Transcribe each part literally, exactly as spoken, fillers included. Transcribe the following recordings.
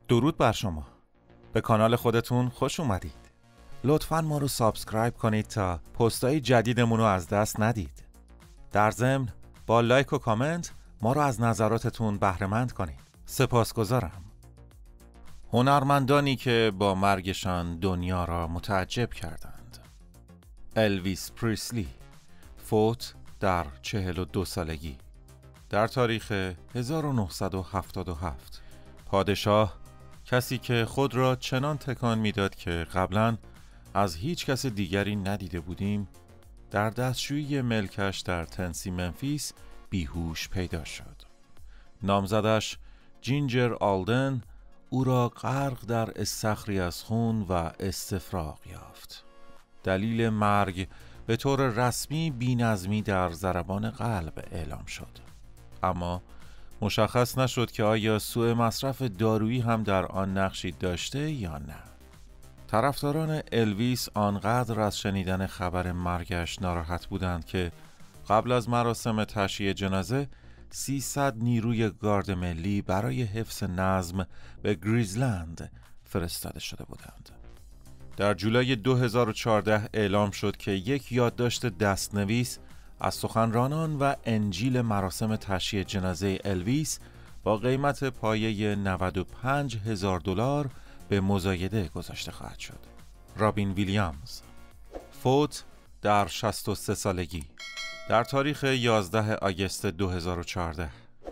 درود بر شما. به کانال خودتون خوش اومدید. لطفاً ما رو سابسکرایب کنید تا پستای جدیدمون رو از دست ندید. در ضمن با لایک و کامنت ما رو از نظراتتون بهره مند کنید. سپاسگزارم. هنرمندانی که با مرگشان دنیا را متعجب کردند. الویس پریسلی فوت در چهل و دو سالگی در تاریخ هزار و نهصد و هفتاد و هفت. پادشاه، کسی که خود را چنان تکان میداد که قبلاً از هیچ کس دیگری ندیده بودیم، در دستشویی ملکش در تنسی منفیس بیهوش پیدا شد. نامزدش جینجر آلدن او را غرق در استخری از خون و استفراغ یافت. دلیل مرگ به طور رسمی بی‌نظمی در ضربان قلب اعلام شد، اما مشخص نشد که آیا سوء مصرف دارویی هم در آن نقشی داشته یا نه. طرفداران الویس آنقدر از شنیدن خبر مرگش ناراحت بودند که قبل از مراسم تشییع جنازه سیصد نیروی گارد ملی برای حفظ نظم به گریزلند فرستاده شده بودند. در جولای دو هزار و چهارده اعلام شد که یک یادداشت دستنویس از سخنرانان و انجیل مراسم تشییع جنازه الویس با قیمت پایه نود و پنج هزار دلار به مزایده گذاشته خواهد شد. رابین ویلیامز فوت در شصت و سه سالگی در تاریخ یازده آگوست دو هزار و چهارده.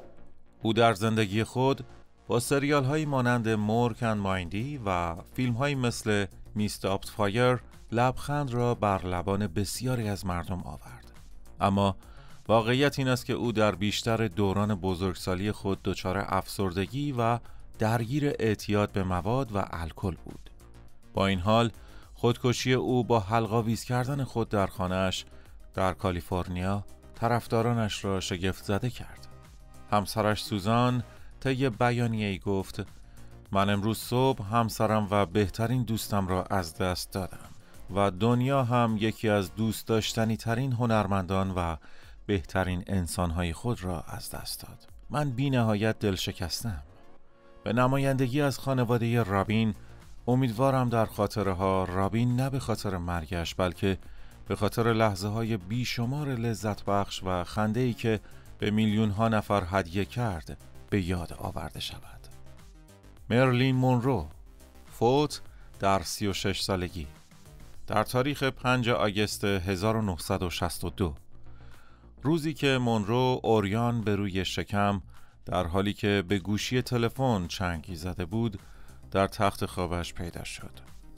او در زندگی خود با سریال هایی مانند مورک اند مایندی و فیلم هایی مثل می استاپد فایر لبخند را بر لبان بسیاری از مردم آورد. اما واقعیت این است که او در بیشتر دوران بزرگسالی خود دچار افسردگی و درگیر اعتیاد به مواد و الکل بود. با این حال خودکشی او با حلق‌آویز کردن خود در خانه‌اش در کالیفرنیا طرفدارانش را شگفت زده کرد. همسرش سوزان طی بیانیه‌ای گفت: من امروز صبح همسرم و بهترین دوستم را از دست دادم و دنیا هم یکی از دوست داشتنی ترین هنرمندان و بهترین انسانهای خود را از دست داد. من بی نهایت دل شکستم. به نمایندگی از خانواده رابین امیدوارم در خاطره ها رابین نه به خاطر مرگش بلکه به خاطر لحظه های بیشمار لذت بخش و خنده ای که به میلیون ها نفر هدیه کرد به یاد آورده شود. مرلین مونرو فوت در سی و شش سالگی در تاریخ پنج آگوست هزار و نهصد و شصت و دو. روزی که مونرو اوریان به روی شکم در حالی که به گوشی تلفن چنگی زده بود در تخت خوابش پیدا شد.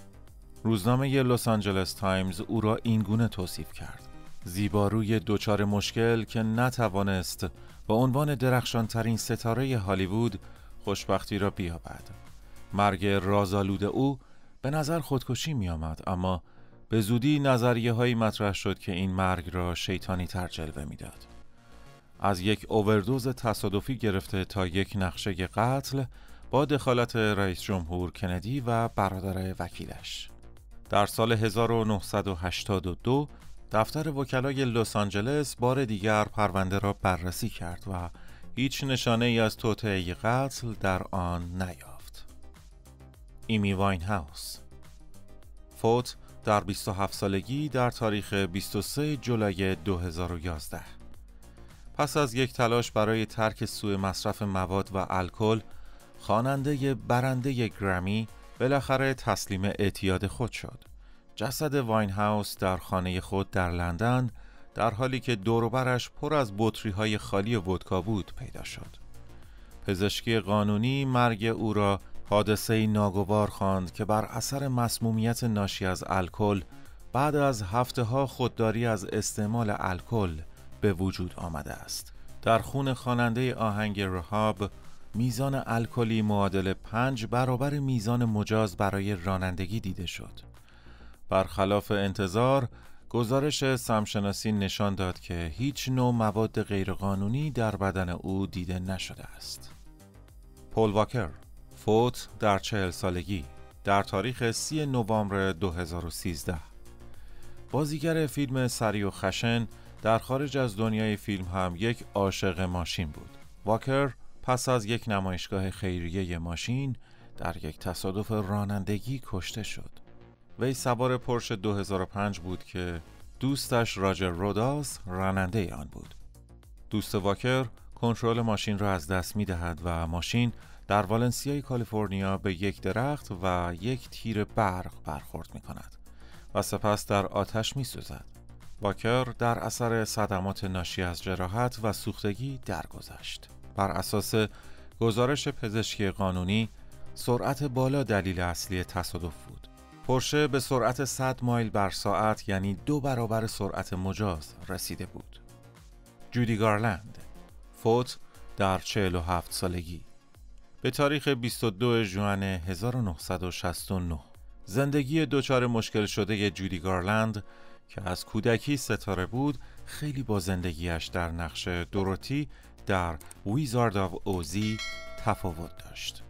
روزنامه لس آنجلس تایمز او را اینگونه توصیف کرد: زیباروی دچار مشکل که نتوانست با عنوان درخشانترین ستاره هالیوود خوشبختی را بیابد. مرگ رازآلود او به نظر خودکشی می آمد، اما به زودی نظریه هایی مطرح شد که این مرگ را شیطانی تر جلوه می داد. از یک اووردوز تصادفی گرفته تا یک نقشه قتل با دخالت رئیس جمهور کندی و برادر وکیلش. در سال هزار و نهصد و هشتاد و دو دفتر وکلای لس آنجلس بار دیگر پرونده را بررسی کرد و هیچ نشانه ای از توطئه قتل در آن نیافت. ایمی واینهاوس فوت در بیست و هفت سالگی در تاریخ بیست و سه جولای دو هزار و یازده. پس از یک تلاش برای ترک سوء مصرف مواد و الکل، خواننده برنده گرمی بالاخره تسلیم اعتیاد خود شد. جسد واینهاوس در خانه خود در لندن در حالی که دور و برش پر از بطری‌های خالی ودکا بود پیدا شد. پزشکی قانونی مرگ او را حادثه‌ای ناگوار خواند که بر اثر مسمومیت ناشی از الکل بعد از هفته‌ها خودداری از استعمال الکل به وجود آمده است. در خون خواننده آهنگ رهاب میزان الکلی معادل پنج برابر میزان مجاز برای رانندگی دیده شد. برخلاف انتظار، گزارش سمشناسی نشان داد که هیچ نوع مواد غیرقانونی در بدن او دیده نشده است. پول واکر فوت در چهل سالگی در تاریخ سی نوامبر دو هزار و سیزده. بازیگر فیلم سریع و خشن در خارج از دنیای فیلم هم یک عاشق ماشین بود. واکر پس از یک نمایشگاه خیریه ماشین در یک تصادف رانندگی کشته شد. وی سوار پورش دو هزار و پنج بود که دوستش راجر روداس راننده آن بود. دوست واکر کنترل ماشین را از دست می دهد و ماشین در والنسیای کالیفرنیا به یک درخت و یک تیر برق برخورد می کند و سپس در آتش می سوزد. واکر در اثر صدمات ناشی از جراحت و سوختگی درگذشت. بر اساس گزارش پزشکی قانونی، سرعت بالا دلیل اصلی تصادف بود. پورشه به سرعت صد مایل بر ساعت، یعنی دو برابر سرعت مجاز، رسیده بود. جودی گارلند، فوت در چهل و هفت سالگی، به تاریخ بیست و دو ژوئن هزار و نهصد و شصت و نه. زندگی دچار مشکل شده جودی گارلند که از کودکی ستاره بود، خیلی با زندگیش در نقش دوروتی در ویزارد آف اوزی تفاوت داشت.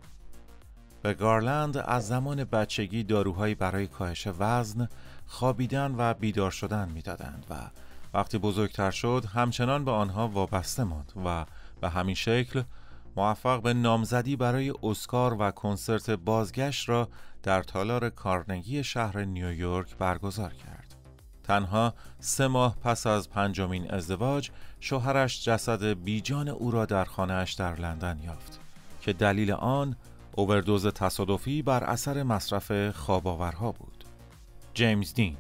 به گارلند از زمان بچگی داروهایی برای کاهش وزن، خوابیدن و بیدار شدن میدادند و وقتی بزرگتر شد همچنان به آنها وابسته ماند و به همین شکل موفق به نامزدی برای اسکار و کنسرت بازگشت را در تالار کارنگی شهر نیویورک برگزار کرد. تنها سه ماه پس از پنجمین ازدواج، شوهرش جسد بیجان او را در خانه‌اش در لندن یافت که دلیل آن اووردوز تصادفی بر اثر مصرف خواب‌آورها بود. جیمز دین،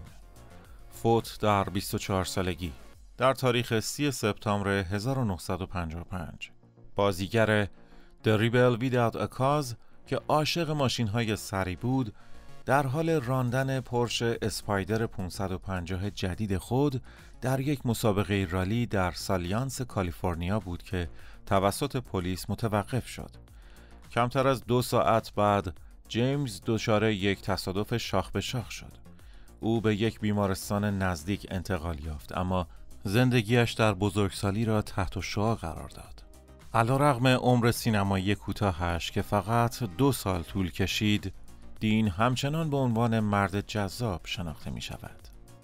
فوت در بیست و چهار سالگی، در تاریخ سی سپتامبر هزار و نهصد و پنجاه و پنج. بازیگر The Rebel Without a Cause که عاشق ماشین‌های سری بود، در حال راندن پورش اسپایدر پانصد و پنجاه جدید خود در یک مسابقه رالی در سالیانس کالیفرنیا بود که توسط پلیس متوقف شد. کمتر از دو ساعت بعد جیمز دچار یک تصادف شاخ به شاخ شد. او به یک بیمارستان نزدیک انتقال یافت، اما زندگیش در بزرگسالی را تحت شعاع قرار داد. علیرغم عمر سینمایی کوتاهش که فقط دو سال طول کشید، دین همچنان به عنوان مرد جذاب شناخته می شود.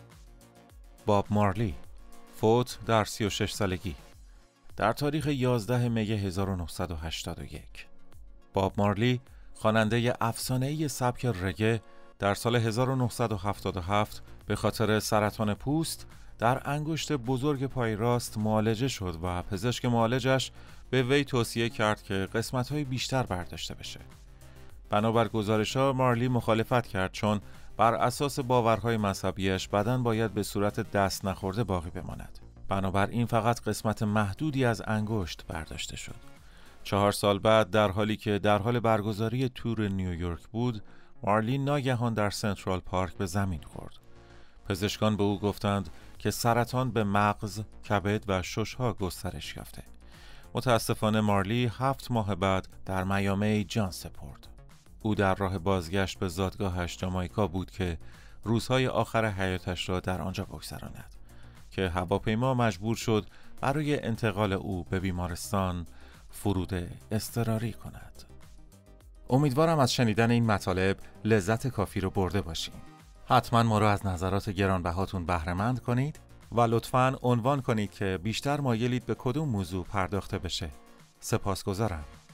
باب مارلی، فوت در سی و شش سالگی، در تاریخ یازده می هزار و نهصد و هشتاد و یک. باب مارلی، خواننده افسانه‌ای سبک رگه، در سال هزار و نهصد و هفتاد و هفت به خاطر سرطان پوست در انگشت بزرگ پای راست معالجه شد و پزشک معالجش به وی توصیه کرد که قسمت‌های بیشتر برداشته بشه. بنابر گزارش‌ها مارلی مخالفت کرد، چون بر اساس باورهای مذهبیش بدن باید به صورت دست نخورده باقی بماند. بنابراین فقط قسمت محدودی از انگشت برداشته شد. چهار سال بعد، در حالی که در حال برگزاری تور نیویورک بود، مارلی ناگهان در سنترال پارک به زمین خورد. پزشکان به او گفتند که سرطان به مغز، کبد و شش‌ها گسترش یافته. متاسفانه مارلی هفت ماه بعد در میامی جان سپرد. او در راه بازگشت به زادگاهش جامائیکا بود که روزهای آخر حیاتش را در آنجا بگذراند که هواپیما مجبور شد برای انتقال او به بیمارستان فرود اضطراری کند. امیدوارم از شنیدن این مطالب لذت کافی رو برده باشین. حتما ما رو از نظرات گرانبهاتون بهره مند کنید و لطفاً عنوان کنید که بیشتر مایلید به کدوم موضوع پرداخته بشه. سپاسگزارم.